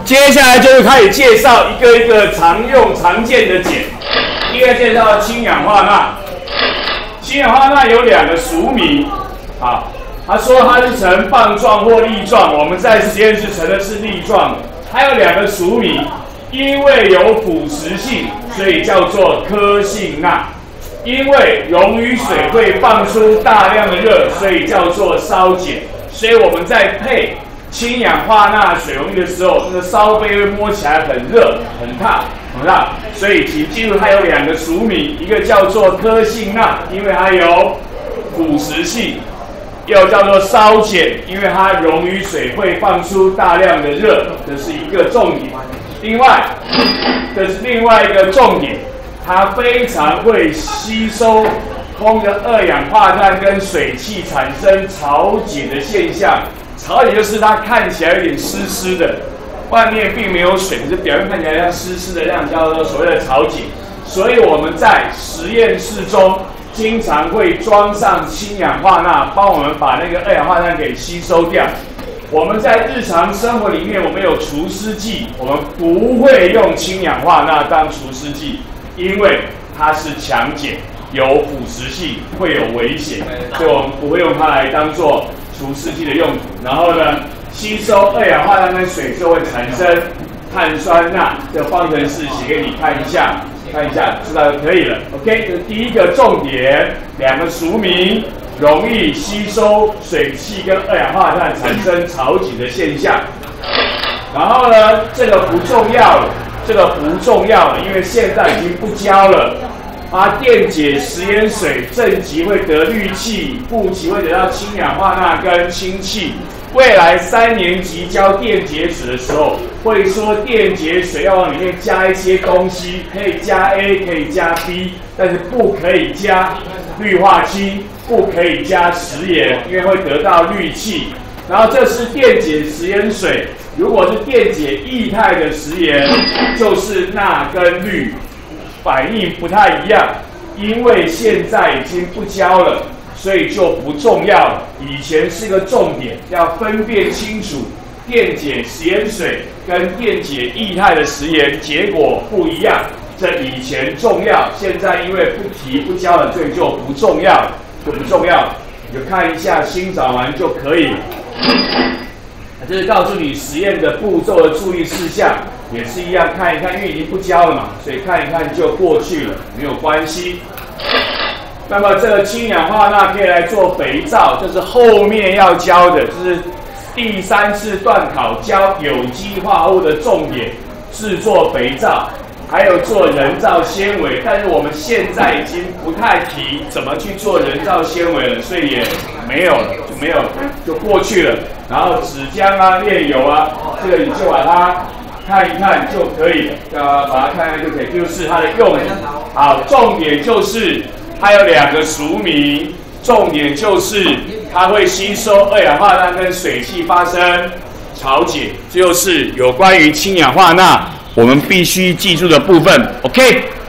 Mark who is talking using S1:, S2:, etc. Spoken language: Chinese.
S1: 接下来就是开始介绍一个一个常用常见的碱。第一个介绍氢氧化钠。氢氧化钠有2个俗名，好，他说它是呈棒状或粒状，我们在实验室呈的是粒状。还有2个俗名，因为有腐蚀性，所以叫做科性钠；因为溶于水会放出大量的热，所以叫做烧碱。所以我们在配氢氧化钠水溶液的时候，那个烧杯会摸起来很热、很烫、很辣。所以请记住，它有2个俗名，一个叫做科性钠，因为它有腐蚀性；又叫做烧碱，因为它溶于水会放出大量的热，这是一个重点。另外，这是另外一个重点，它非常会吸收空的2氧化碳跟水汽，产生潮解的现象。潮解就是它看起来有点湿湿的，外面并没有水，可是表面看起来像湿湿的，这样叫做所谓的潮解。所以我们在实验室中经常会装上氢氧化钠，帮我们把那个2氧化碳给吸收掉。我们在日常生活里面，我们有除湿剂，我们不会用氢氧化钠当除湿剂，因为它是强碱，有腐蚀性，会有危险，所以我们不会用它来当做除湿剂的用途。然后呢，吸收2氧化碳跟水就会产生碳酸钠，这方程式写给你看一下，知道就可以了。OK， 这是第一个重点，2个俗名。容易吸收水汽跟2氧化碳，产生潮解的现象。然后呢，这个不重要了，因为现在已经不教了。电解食盐水正极会得氯气，负极会得到氢氧化钠跟氢气。未来3年级教电解水的时候，会说电解水要往里面加一些东西，可以加 A， 可以加 B， 但是不可以加氯化氢，不可以加食盐，因为会得到氯气。然后这是电解食盐水，如果是电解液态的食盐，就是钠跟氯反应不太一样，因为现在已经不教了。所以就不重要了。以前是个重点，要分辨清楚电解食盐水跟电解液态的食盐结果不一样。这以前重要，现在因为不提不教了，所以就不重要，你就看一下，欣赏完就可以了。这是告诉你实验的步骤的注意事项，也是一样看一看，因为已经不教了嘛，所以看一看就过去了，没有关系。那么这个氢氧化钠可以来做肥皂，这是后面要教的，这是第3次段考教有机化合物的重点，制作肥皂，还有做人造纤维。但是我们现在已经不太提怎么去做人造纤维了，所以也没有了，就过去了。然后纸浆啊、炼油啊，这个你就把它看一看就可以了，把它看看就可以，就是它的用途。好，重点就是它有2个俗名，重点就是它会吸收2氧化碳跟水汽发生潮解，这就是有关于氢氧化钠我们必须记住的部分。OK。